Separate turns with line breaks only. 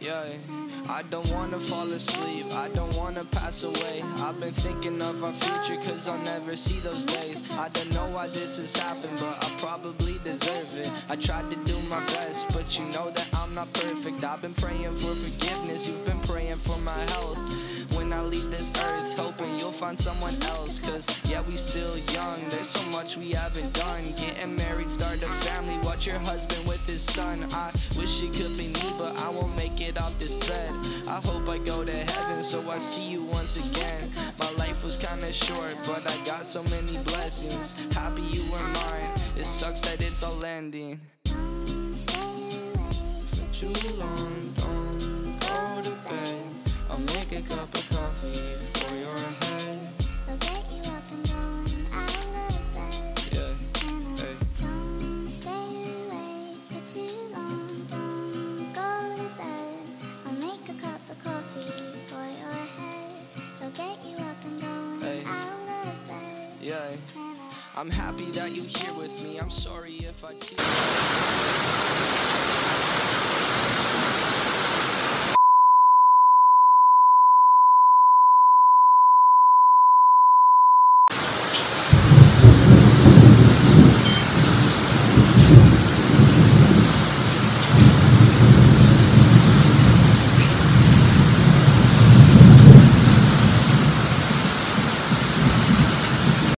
Yeah, I don't wanna fall asleep, I don't wanna pass away. I've been thinking of our future cause I'll never see those days. I don't know why this has happened, but I probably deserve it. I tried to do my best, but you know that I'm not perfect. I've been praying for forgiveness, you've been praying for my health. When I leave this earth, hoping you'll find someone else. Cause yeah, we still young, there's so much we haven't done. Getting married, start a family, watch your husband with his son. I wish it could be me, but I won't make it off this bed. I hope I go to heaven, so I see you once again. My life was kinda short, but I got so many blessings. Happy you were mine, it sucks that it's all ending. For too long, don't go to bed. I'll make a cup of coffee for your head.
I'll get you up and going out of bed.
Yeah, hey.
Don't stay awake for too long. Don't go to bed. I'll make a cup of coffee for your head. I'll get you up and going
Hey.
out of bed.
Yeah, I'm happy that you're here with me. I'm sorry if I keep